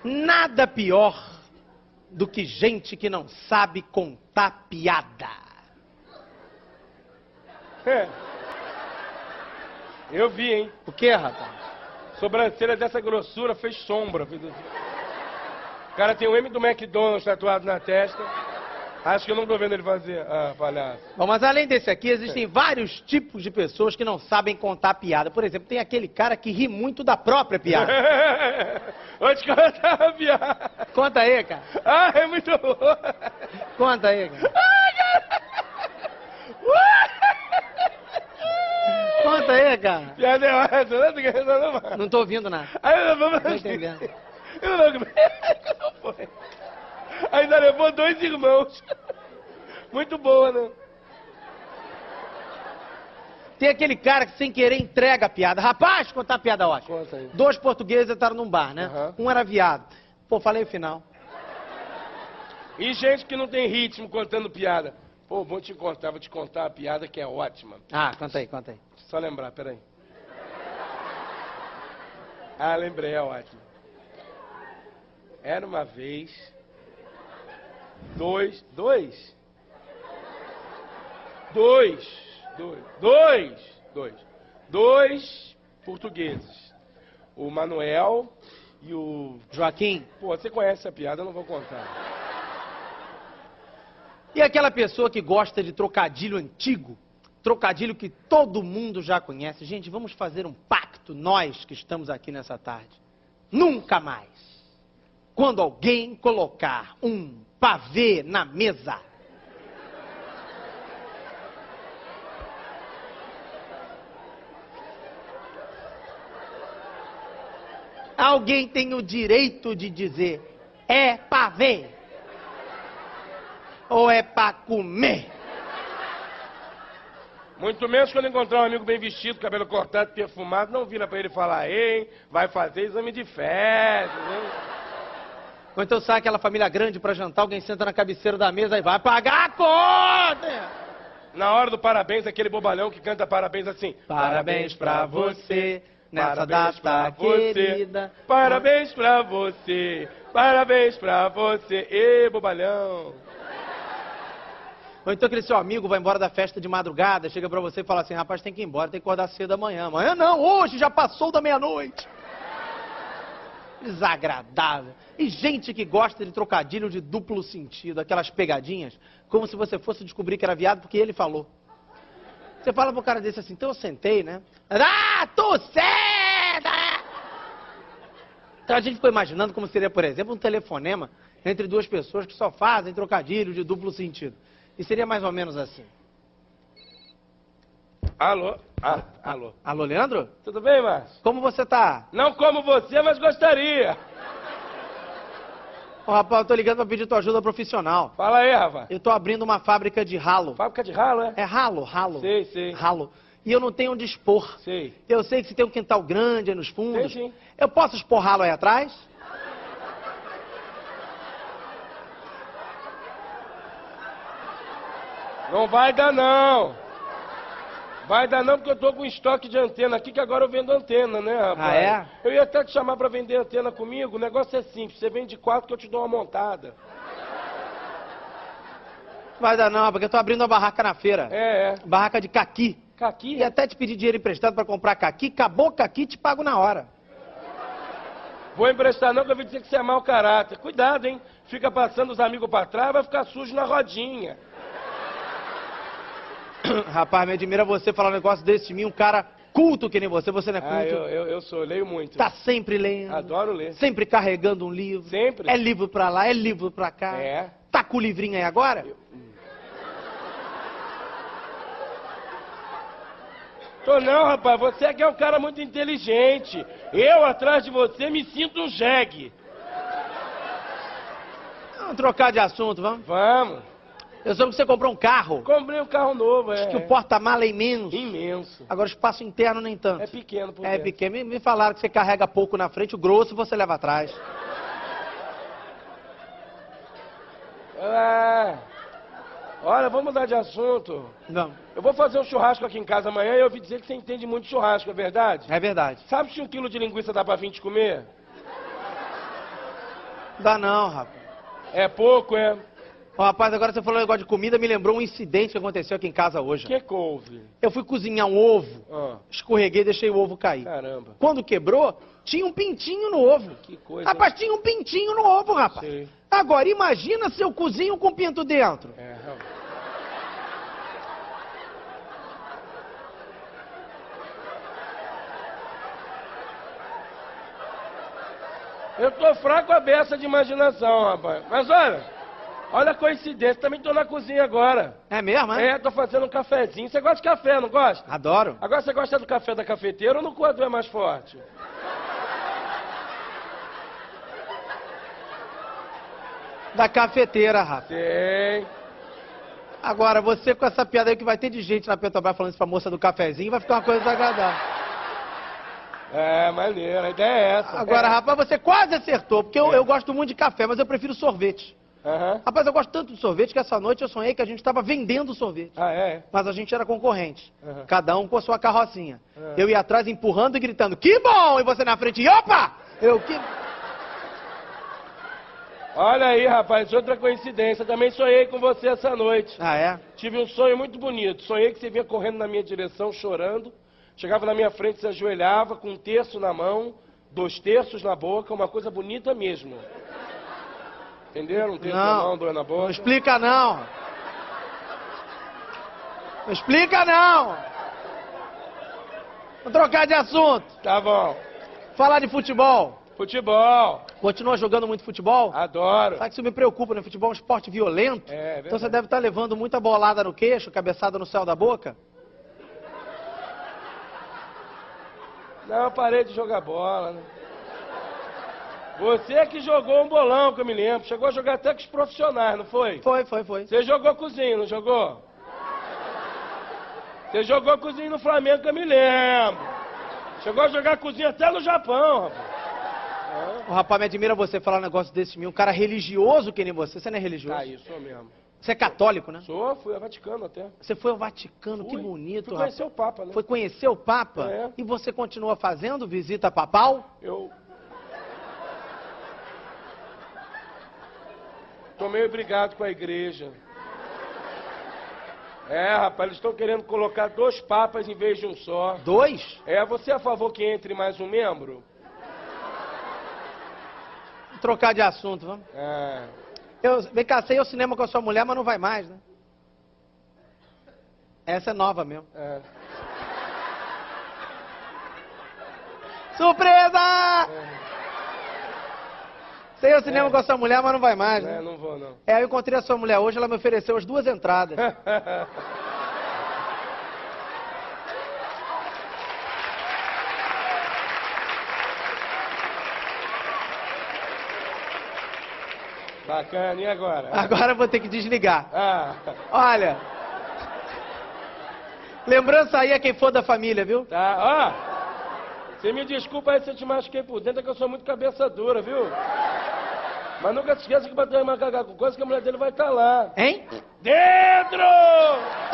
Nada pior do que gente que não sabe contar piada. É. Eu vi, hein? O que, rapaz? Sobrancelha dessa grossura fez sombra. Fez assim. O cara tem o M do McDonald's tatuado na testa. Acho que eu não tô vendo ele fazer. Ah, palhaço. Bom, mas além desse aqui, existem vários tipos de pessoas que não sabem contar piada. Por exemplo, tem aquele cara que ri muito da própria piada. Vou te contar a piada. Conta aí, cara. Ah, é muito boa. Conta aí, cara. Conta aí, cara. Piada é essa, Não tô ouvindo nada. Aí eu vou... Não tô entendendo. Eu não foi. Ainda levou 2 irmãos. Muito boa, né? Tem aquele cara que sem querer entrega a piada. Rapaz, contar piada ótima. Conta aí. 2 portugueses entraram num bar, né? Uhum. Um era viado. Pô, falei o final. E gente que não tem ritmo contando piada. Pô, vou te contar a piada que é ótima. Ah, conta aí, conta aí. Só lembrar, peraí. Ah, lembrei, é ótimo. Era uma vez... Dois portugueses. O Manuel e o... Joaquim. Pô, você conhece a piada, eu não vou contar. E aquela pessoa que gosta de trocadilho antigo? Trocadilho que todo mundo já conhece. Gente, vamos fazer um pacto, nós que estamos aqui nessa tarde. Nunca mais, quando alguém colocar um pavê na mesa, alguém tem o direito de dizer: é pavê ou é pra comer? Muito menos quando encontrar um amigo bem vestido, cabelo cortado, perfumado, não vira pra ele falar: ei, vai fazer exame de fezes, hein? Ou então sai aquela família grande pra jantar, alguém senta na cabeceira da mesa e vai pagar a conta. Na hora do parabéns, aquele bobalhão que canta parabéns assim: Parabéns pra você, nessa data querida. Parabéns pra você, parabéns pra você. Ê, bobalhão. Ou então aquele seu amigo vai embora da festa de madrugada, chega pra você e fala assim: rapaz, tem que ir embora, tem que acordar cedo amanhã. Amanhã não, hoje já passou da meia-noite. Desagradável. E gente que gosta de trocadilho de duplo sentido, aquelas pegadinhas, como se você fosse descobrir que era viado porque ele falou. Você fala pro cara desse assim: então eu sentei, né? Ah, tu senta! Então a gente ficou imaginando como seria, por exemplo, um telefonema entre 2 pessoas que só fazem trocadilho de duplo sentido. E seria mais ou menos assim. Alô? Ah, alô. Alô, Leandro? Tudo bem, Márcio? Como você tá? Não como você, mas gostaria. Ô, rapaz, eu tô ligando pra pedir tua ajuda profissional. Fala aí, Rafa. Eu tô abrindo uma fábrica de ralo. Fábrica de ralo, é? É ralo. Sei, sei. Ralo. E eu não tenho onde expor. Sei. Eu sei que você tem um quintal grande aí nos fundos. Sei, sim. Eu posso expor ralo aí atrás? Não vai dar, não. Vai dar não, porque eu tô com estoque de antena aqui, que agora eu vendo antena, né, rapaz? Ah, é? Eu ia até te chamar pra vender antena comigo. O negócio é simples. Você vende 4 que eu te dou uma montada. Vai dar não, porque eu tô abrindo uma barraca na feira. É. Barraca de caqui. Caqui? E até te pedir dinheiro emprestado pra comprar caqui. Acabou o caqui, te pago na hora. Vou emprestar não, que eu ouvi dizer que você é mau caráter. Cuidado, hein? Fica passando os amigos pra trás, vai ficar sujo na rodinha. Rapaz, me admira você falar um negócio desse de mim, um cara culto que nem você. Você não é culto? Ah, eu sou, leio muito. Tá sempre lendo. Adoro ler. Sempre carregando um livro. Sempre. É livro pra lá, é livro pra cá. É. Tá com o livrinho aí agora? Tô não, rapaz. Você é que é um cara muito inteligente. Eu, atrás de você, me sinto um jegue. Vamos trocar de assunto, vamos? Vamos. Eu soube que você comprou um carro. Comprei um carro novo, Acho que o porta-mala é imenso. Imenso. Agora o espaço interno nem tanto. É pequeno por É dentro. pequeno. Me falaram que você carrega pouco na frente, o grosso você leva atrás. Ah, olha, vamos mudar de assunto. Não, Eu vou fazer um churrasco aqui em casa amanhã e eu ouvi dizer que você entende muito de churrasco, é verdade? é verdade. Sabe se 1 quilo de linguiça dá pra 20 comer? Dá não, rapaz. É pouco, é? Ó, rapaz, agora você falou um negócio de comida, me lembrou um incidente que aconteceu aqui em casa hoje. O que houve? Eu fui cozinhar um ovo, Ah, escorreguei e deixei o ovo cair. caramba. Quando quebrou, tinha um pintinho no ovo. Que coisa. Rapaz, tinha um pintinho no ovo, rapaz. Sei. Agora, imagina se eu cozinho com pinto dentro. É, rapaz. Eu tô fraco a beça de imaginação, rapaz. Mas olha a coincidência, também tô na cozinha agora. É mesmo, é? É, tô fazendo um cafezinho. Você gosta de café, não gosta? Adoro. Agora você gosta do café da cafeteira ou no coador é mais forte? Da cafeteira, rapaz. Tem. Agora, você com essa piada aí que vai ter de gente na Petrobras falando isso pra moça do cafezinho, vai ficar uma coisa desagradável. É, maneiro, a ideia é essa. Agora, rapaz, você quase acertou, porque eu gosto muito de café, mas eu prefiro sorvete. Aham. Rapaz, eu gosto tanto de sorvete que essa noite eu sonhei que a gente estava vendendo sorvete. Ah, é? Mas a gente era concorrente. Aham. Cada um com a sua carrocinha. Aham. Eu ia atrás empurrando e gritando, que bom! E você na frente, opa! Que... Olha aí, rapaz, outra coincidência. Também sonhei com você essa noite. Ah, é? Tive um sonho muito bonito. Sonhei que você vinha correndo na minha direção, chorando. Chegava na minha frente, se ajoelhava com 1/3 na mão, 2/3 na boca, uma coisa bonita mesmo. Entenderam? 1/3 na mão, 2 na boca. Não explica não. Não explica não. Vamos trocar de assunto. Tá bom. Falar de futebol. Futebol. Continua jogando muito futebol? Adoro. Sabe que isso me preocupa, né? Futebol é um esporte violento. É verdade. Então você deve estar levando muita bolada no queixo, cabeçada no céu da boca. Não, eu parei de jogar bola, né? Você é que jogou um bolão, que eu me lembro. Chegou a jogar até com os profissionais, não foi? Foi. Você jogou cozinho, não jogou? Você jogou cozinho no Flamengo, que eu me lembro. Chegou a jogar cozinho até no Japão, rapaz. O rapaz me admira você falar um negócio desse mim. Um cara religioso que nem você. Você não é religioso? Tá aí, sou mesmo. Você é católico, né? Fui ao Vaticano até. Você foi ao Vaticano, que Fui. bonito, Fui conhecer o Papa, né? Foi conhecer o Papa? É. E você continua fazendo visita papal? Eu... Tô meio brigado com a igreja. É, rapaz, eles estão querendo colocar 2 papas em vez de um só. 2? É, você é a favor que entre mais um membro? Vamos trocar de assunto, vamos. É. Vem cá, você ia ao cinema com a sua mulher, mas não vai mais, né? Essa é nova mesmo. É. Surpresa! Você ia ao cinema com a sua mulher, mas não vai mais, né? Não vou, não. É, eu encontrei a sua mulher hoje, ela me ofereceu as 2 entradas. Bacana, e agora? Agora eu vou ter que desligar. Ah, Olha. Lembrança aí a quem for da família, viu? tá. Ó, você me desculpa aí se eu te machuquei por dentro, é que eu sou muito cabeça dura, viu? Mas nunca se esqueça que bater uma cagada com coisa que a mulher dele vai estar lá. Hein? Dentro!